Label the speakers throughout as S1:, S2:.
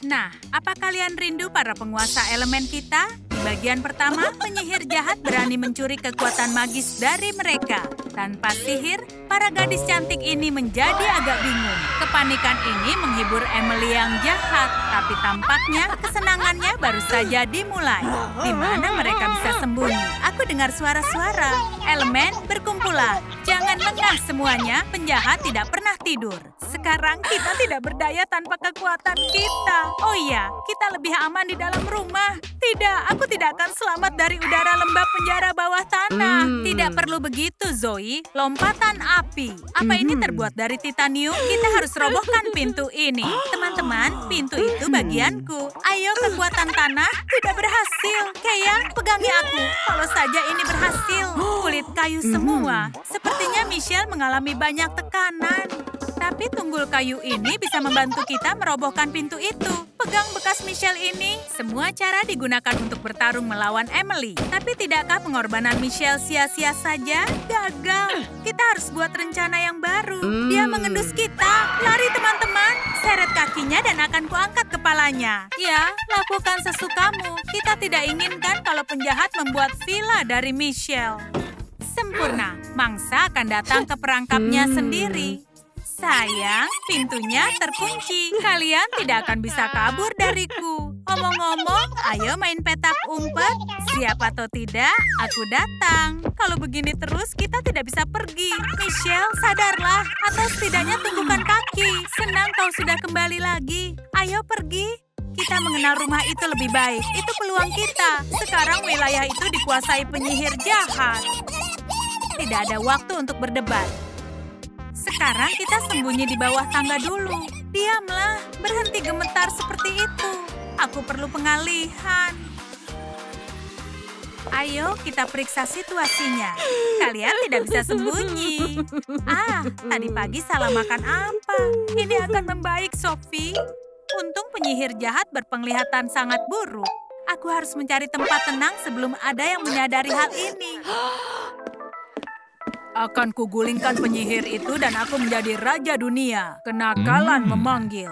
S1: Nah, apa kalian rindu para penguasa elemen kita? Di bagian pertama, penyihir jahat berani mencuri kekuatan magis dari mereka. Tanpa sihir, para gadis cantik ini menjadi agak bingung. Kepanikan ini menghibur Emily yang jahat, tapi tampaknya kesenangannya baru saja dimulai. Di mana mereka bisa sembunyi? Aku dengar suara-suara. Elemen, berkumpullah. Jangan lengah semuanya, penjahat tidak pernah tidur. Sekarang kita tidak berdaya tanpa kekuatan kita. Oh iya, kita lebih aman di dalam rumah. Tidak, aku tidak akan selamat dari udara lembab penjara bawah tanah. Tidak perlu begitu, Zoe. Lompatan api. Apa ini terbuat dari titanium? Kita harus robohkan pintu ini. Teman-teman, pintu itu bagianku. Ayo, kekuatan tanah tidak berhasil. Keia, pegangi aku. Kalau saja ini berhasil. Kulit kayu semua. Sepertinya Michelle mengalami banyak tekanan. Tapi tunggul kayu ini bisa membantu kita merobohkan pintu itu. Pegang bekas Michelle ini. Semua cara digunakan untuk bertarung melawan Emily. Tapi tidakkah pengorbanan Michelle sia-sia saja? Gagal. Kita harus buat rencana yang baru. Dia mengendus kita. Lari teman-teman. Seret kakinya dan akan kuangkat kepalanya. Ya, lakukan sesukamu. Kita tidak inginkan kalau penjahat membuat villa dari Michelle. Sempurna. Mangsa akan datang ke perangkapnya sendiri. Sayang, pintunya terkunci. Kalian tidak akan bisa kabur dariku. Omong-omong, ayo main petak umpet. Siap atau tidak, aku datang. Kalau begini terus, kita tidak bisa pergi. Michelle, sadarlah. Atau setidaknya tunggukan kaki. Senang kau sudah kembali lagi. Ayo pergi. Kita mengenal rumah itu lebih baik. Itu peluang kita. Sekarang wilayah itu dikuasai penyihir jahat. Tidak ada waktu untuk berdebat. Sekarang kita sembunyi di bawah tangga dulu. Diamlah, berhenti gemetar seperti itu. Aku perlu pengalihan. Ayo kita periksa situasinya. Kalian tidak bisa sembunyi. Tadi pagi salah makan apa? Ini akan membaik, Sophie. Untung penyihir jahat berpenglihatan sangat buruk. Aku harus mencari tempat tenang sebelum ada yang menyadari hal ini. Akan kugulingkan penyihir itu dan aku menjadi raja dunia. Kenakalan memanggil.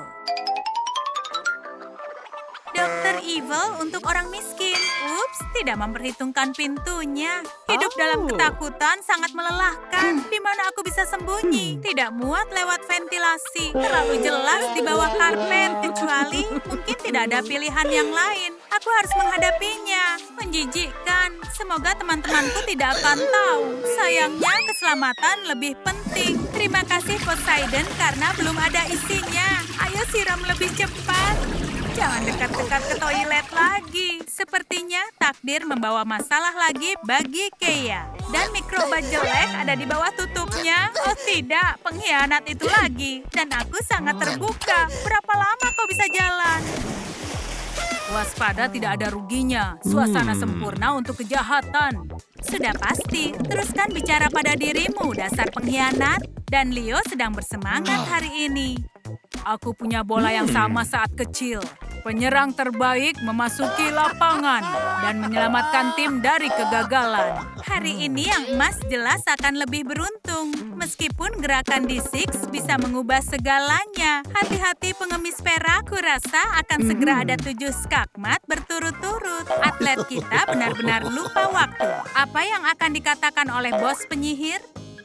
S1: Dokter Evil untuk orang miskin. Ups, tidak memperhitungkan pintunya. Hidup dalam ketakutan sangat melelahkan. Di mana aku bisa sembunyi? Tidak muat lewat ventilasi. Terlalu jelas di bawah karpet. Kecuali mungkin tidak ada pilihan yang lain. Aku harus menghadapinya. Menjijikkan. Semoga teman-temanku tidak akan tahu. Sayangnya keselamatan lebih penting. Terima kasih Poseidon karena belum ada isinya. Ayo siram lebih cepat. Jangan dekat-dekat ke toilet lagi. Sepertinya takdir membawa masalah lagi bagi Keia. Dan mikroba jelek ada di bawah tutupnya. Oh tidak, pengkhianat itu lagi. Dan aku sangat terbuka. Berapa lama kau bisa jalan? Waspada, tidak ada ruginya. Suasana sempurna untuk kejahatan. Sudah pasti, teruskan bicara pada dirimu, dasar pengkhianat. Dan Leo sedang bersemangat hari ini. Aku punya bola yang sama saat kecil. Penyerang terbaik memasuki lapangan dan menyelamatkan tim dari kegagalan. Hari ini yang emas jelas akan lebih beruntung. Meskipun gerakan D6 bisa mengubah segalanya. Hati-hati pengemis perak, kurasa akan segera ada 7 skakmat berturut-turut. Atlet kita benar-benar lupa waktu. Apa yang akan dikatakan oleh bos penyihir?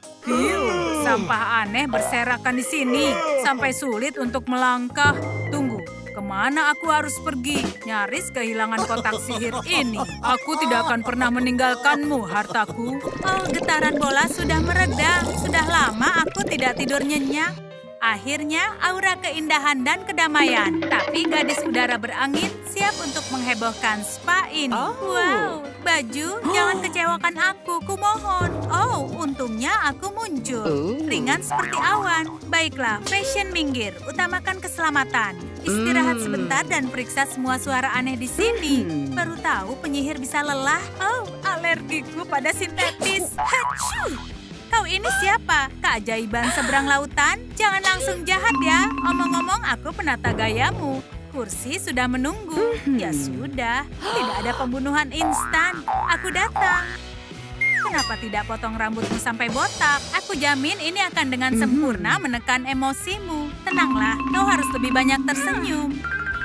S1: Sampah aneh berserakan di sini. Sampai sulit untuk melangkah. Tunggu. Kemana aku harus pergi? Nyaris kehilangan kotak sihir ini. Aku tidak akan pernah meninggalkanmu, hartaku. Oh, getaran bola sudah mereda. Sudah lama aku tidak tidur nyenyak. Akhirnya, aura keindahan dan kedamaian. Tapi gadis udara berangin siap untuk menghebohkan spa ini. Wow, baju, jangan kecewakan aku, kumohon. Oh, untungnya aku muncul. Ringan seperti awan. Baiklah, fashion minggir, utamakan keselamatan. Istirahat sebentar dan periksa semua suara aneh di sini. Baru tahu penyihir bisa lelah. Oh, alergiku pada sintetis. Hachu! Kau ini siapa? Keajaiban seberang lautan? Jangan langsung jahat ya. Omong-omong, aku penata gayamu. Kursi sudah menunggu. Ya sudah, tidak ada pembunuhan instan. Aku datang. Kenapa tidak potong rambutmu sampai botak? Aku jamin ini akan dengan sempurna menekan emosimu. Tenanglah, kau harus lebih banyak tersenyum.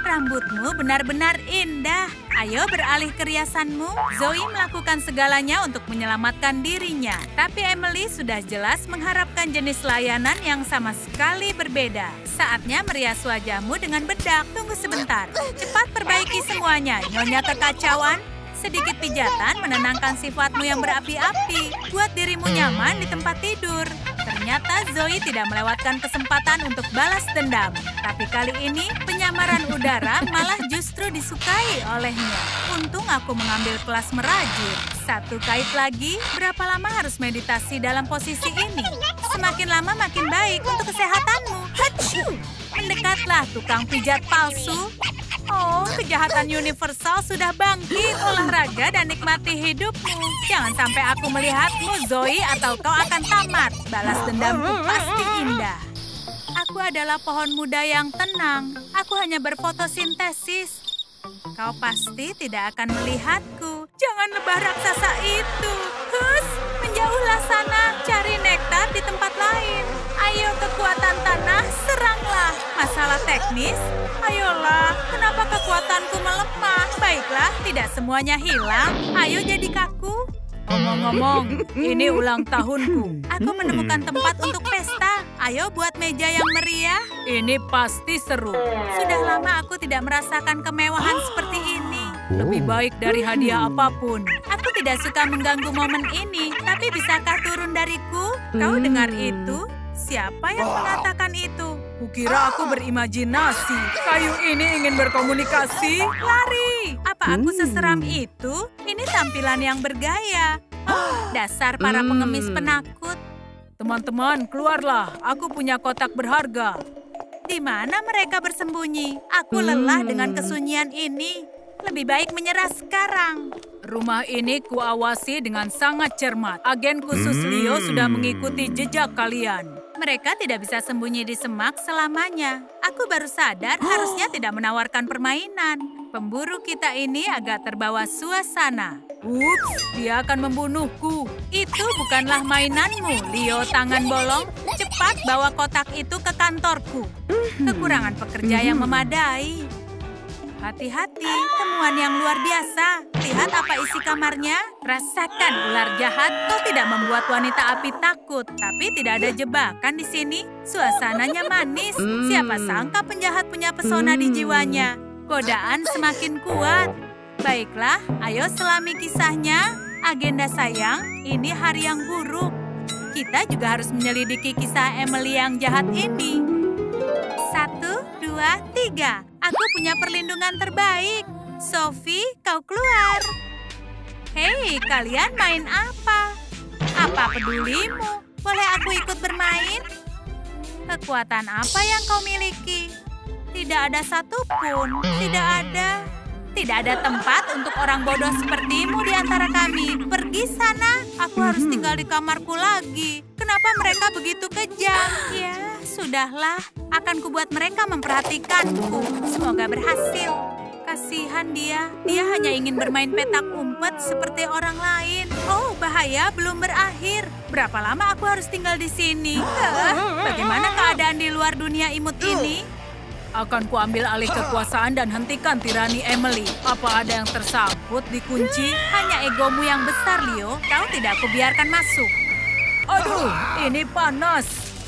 S1: Rambutmu benar-benar indah. Ayo beralih ke riasanmu. Zoe melakukan segalanya untuk menyelamatkan dirinya. Tapi Emily sudah jelas mengharapkan jenis layanan yang sama sekali berbeda. Saatnya merias wajahmu dengan bedak. Tunggu sebentar. Cepat perbaiki semuanya. Nyonya kekacauan. Sedikit pijatan menenangkan sifatmu yang berapi-api. Buat dirimu nyaman di tempat tidur. Ternyata Zoe tidak melewatkan kesempatan untuk balas dendam. Tapi kali ini penyamaran udara malah justru disukai olehnya. Untung aku mengambil kelas merajut. 1 kait lagi, berapa lama harus meditasi dalam posisi ini? Semakin lama makin baik untuk kesehatanmu. Hachu! Mendekatlah tukang pijat palsu. Oh, kejahatan universal sudah bangkit. Olahraga dan nikmati hidupmu. Jangan sampai aku melihatmu, Zoe, atau kau akan tamat. Balas dendamku pasti indah. Aku adalah pohon muda yang tenang. Aku hanya berfotosintesis. Kau pasti tidak akan melihatku. Jangan lebah raksasa itu. Hus, menjauhlah sana. Cari nektar di tempat lain. Ayo kekuatan tanah, seranglah. Masalah teknis? Ayolah, kenapa kekuatanku melemah? Baiklah, tidak semuanya hilang. Ayo jadi kaku. Ngomong-ngomong, ini ulang tahunku. Aku menemukan tempat untuk pesta. Ayo buat meja yang meriah. Ini pasti seru. Sudah lama aku tidak merasakan kemewahan seperti ini. Lebih baik dari hadiah apapun. Aku tidak suka mengganggu momen ini. Tapi bisakah turun dariku? Kau dengar itu? Siapa yang mengatakan itu? Kukira aku berimajinasi. Kayu ini ingin berkomunikasi. Lari! Apa aku seseram itu? Ini tampilan yang bergaya. Oh, dasar para pengemis penakut. Teman-teman, keluarlah. Aku punya kotak berharga. Di mana mereka bersembunyi? Aku lelah dengan kesunyian ini. Lebih baik menyerah sekarang. Rumah ini kuawasi dengan sangat cermat. Agen khusus Leo sudah mengikuti jejak kalian. Mereka tidak bisa sembunyi di semak selamanya. Aku baru sadar harusnya tidak menawarkan permainan. Pemburu kita ini agak terbawa suasana. Ups, dia akan membunuhku. Itu bukanlah mainanmu, Leo tangan bolong. Cepat bawa kotak itu ke kantorku. Kekurangan pekerja yang memadai. Hati-hati, temuan yang luar biasa. Lihat apa isi kamarnya. Rasakan ular jahat. Kau tidak membuat wanita api takut. Tapi tidak ada jebakan di sini. Suasananya manis. Siapa sangka penjahat punya pesona di jiwanya. Godaan semakin kuat. Baiklah, ayo selami kisahnya. Agenda sayang, ini hari yang buruk. Kita juga harus menyelidiki kisah Emily yang jahat ini. 1, 2, 3. Aku punya perlindungan terbaik. Sophie, kau keluar. Hei, kalian main apa? Apa pedulimu? Boleh aku ikut bermain? Kekuatan apa yang kau miliki? Tidak ada satupun. Tidak ada. Tidak ada tempat untuk orang bodoh sepertimu di antara kami. Pergi sana. Aku harus tinggal di kamarku lagi. Kenapa mereka begitu kejam? Ya, sudahlah. Akan kubuat mereka memperhatikanku. Semoga berhasil. Kasihan dia. Dia hanya ingin bermain petak umpet seperti orang lain. Oh, bahaya belum berakhir. Berapa lama aku harus tinggal di sini? Bagaimana keadaan di luar dunia imut ini? Akan kuambil alih kekuasaan dan hentikan tirani Emily. Apa ada yang tersangkut di kunci? Hanya egomu yang besar, Leo. Kau tidak kubiarkan masuk. Aduh, ini panas.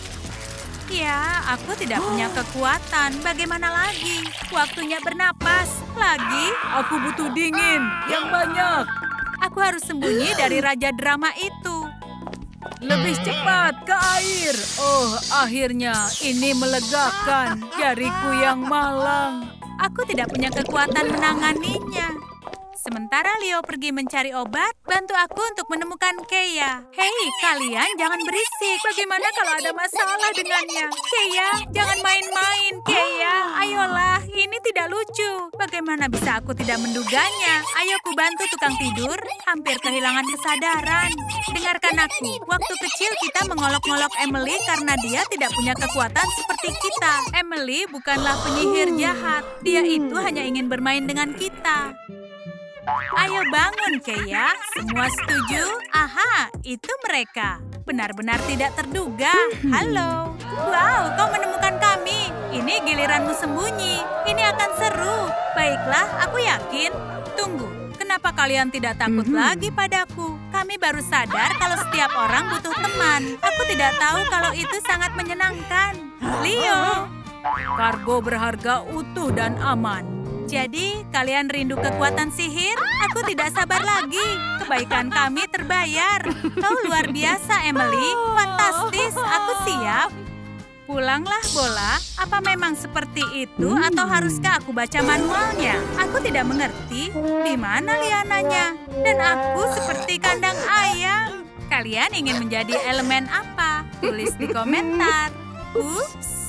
S1: Ya, aku tidak punya kekuatan. Bagaimana lagi? Waktunya bernapas. Lagi, aku butuh dingin yang banyak. Aku harus sembunyi dari raja drama itu. Lebih cepat ke air. Oh, akhirnya ini melegakan. Jariku yang malang. Aku tidak punya kekuatan menanganinya. Sementara Leo pergi mencari obat, bantu aku untuk menemukan Keia. Hei, kalian jangan berisik. Bagaimana kalau ada masalah dengannya? Keia, jangan main-main, Keia. Ayolah, ini tidak lucu. Bagaimana bisa aku tidak menduganya? Ayo ku bantu tukang tidur, hampir kehilangan kesadaran. Dengarkan aku, waktu kecil kita mengolok-ngolok Emily karena dia tidak punya kekuatan seperti kita. Emily bukanlah penyihir jahat. Dia itu hanya ingin bermain dengan kita. Ayo bangun, Keia. Semua setuju? Aha, itu mereka. Benar-benar tidak terduga. Halo. Wow, kau menemukan kami. Ini giliranmu sembunyi. Ini akan seru. Baiklah, aku yakin. Tunggu, kenapa kalian tidak takut lagi padaku? Kami baru sadar kalau setiap orang butuh teman. Aku tidak tahu kalau itu sangat menyenangkan. Leo. Kargo berharga utuh dan aman. Jadi, kalian rindu kekuatan sihir? Aku tidak sabar lagi. Kebaikan kami terbayar. Kau luar biasa, Emily. Fantastis, aku siap. Pulanglah, Bola. Apa memang seperti itu atau haruskah aku baca manualnya? Aku tidak mengerti. Di mana liananya? Dan aku seperti kandang ayam. Kalian ingin menjadi elemen apa? Tulis di komentar. Ups.